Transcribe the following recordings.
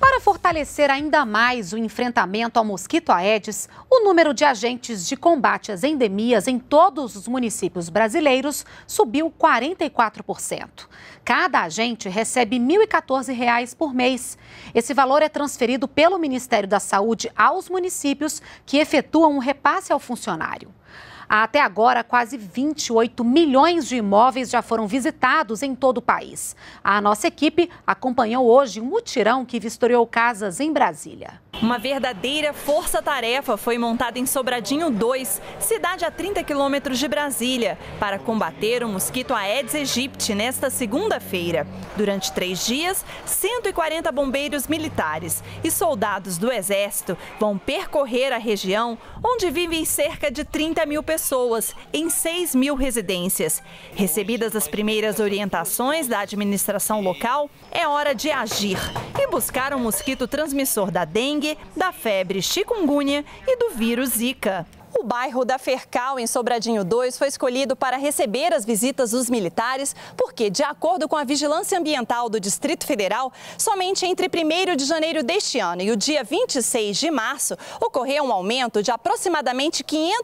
Para fortalecer ainda mais o enfrentamento ao mosquito Aedes, o número de agentes de combate às endemias em todos os municípios brasileiros subiu 44%. Cada agente recebe R$ 1.014 por mês. Esse valor é transferido pelo Ministério da Saúde aos municípios, que efetuam um repasse ao funcionário. Até agora, quase 28 milhões de imóveis já foram visitados em todo o país. A nossa equipe acompanhou hoje um mutirão que vistoriou casas em Brasília. Uma verdadeira força-tarefa foi montada em Sobradinho 2, cidade a 30 quilômetros de Brasília, para combater o mosquito Aedes aegypti nesta segunda-feira. Durante 3 dias, 140 bombeiros militares e soldados do Exército vão percorrer a região onde vivem cerca de 30 mil pessoas, em 6 mil residências. Recebidas as primeiras orientações da administração local, é hora de agir e buscar o mosquito transmissor da dengue, da febre chikungunya e do vírus Zika. O bairro da Fercal, em Sobradinho 2, foi escolhido para receber as visitas dos militares porque, de acordo com a Vigilância Ambiental do Distrito Federal, somente entre 1º de janeiro deste ano e o dia 26 de março, ocorreu um aumento de aproximadamente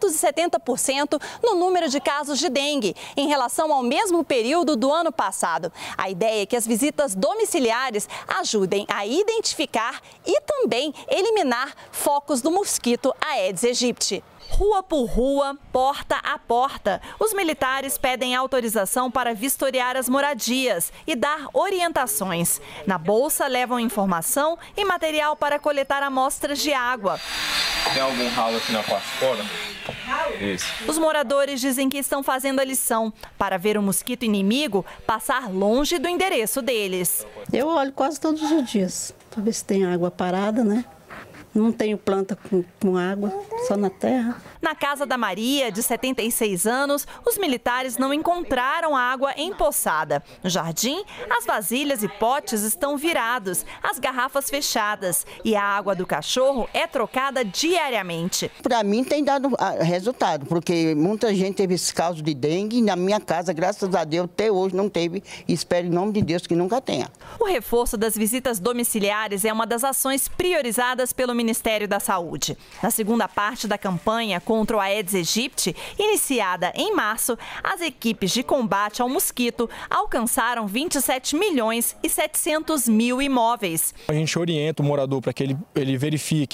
570% no número de casos de dengue, em relação ao mesmo período do ano passado. A ideia é que as visitas domiciliares ajudem a identificar e também eliminar focos do mosquito Aedes aegypti. Rua por rua, porta a porta, os militares pedem autorização para vistoriar as moradias e dar orientações. Na bolsa levam informação e material para coletar amostras de água. Tem algum ralo aqui na parte de fora? Isso. Os moradores dizem que estão fazendo a lição para ver o mosquito inimigo passar longe do endereço deles. Eu olho quase todos os dias para ver se tem água parada, né? Não tenho planta com água, só na terra. Na casa da Maria, de 76 anos, os militares não encontraram água empoçada. No jardim, as vasilhas e potes estão virados, as garrafas fechadas e a água do cachorro é trocada diariamente. Para mim tem dado resultado, porque muita gente teve esse caso de dengue. Na minha casa, graças a Deus, até hoje não teve. E espero em nome de Deus que nunca tenha. O reforço das visitas domiciliares é uma das ações priorizadas pelo Ministério da Saúde. Na segunda parte da campanha contra o Aedes aegypti, iniciada em março, as equipes de combate ao mosquito alcançaram 27 milhões e 700 mil imóveis. A gente orienta o morador para que ele verifique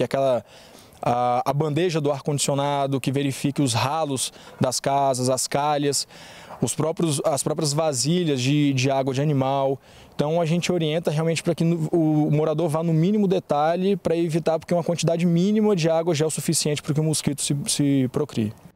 a bandeja do ar-condicionado, que verifique os ralos das casas, as calhas, as próprias vasilhas de água de animal. Então a gente orienta realmente para que o morador vá no mínimo detalhe para evitar, porque uma quantidade mínima de água já é o suficiente para que o mosquito se procrie.